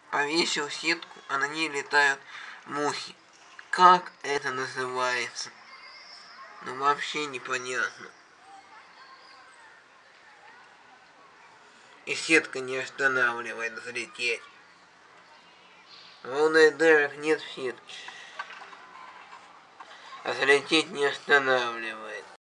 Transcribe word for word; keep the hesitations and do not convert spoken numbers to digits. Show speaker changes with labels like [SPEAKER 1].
[SPEAKER 1] повесил сетку, а на ней летают мухи. Как это называется? Ну вообще непонятно. И сетка не останавливает взлететь. В волноударах нет сетки. А взлететь не останавливает.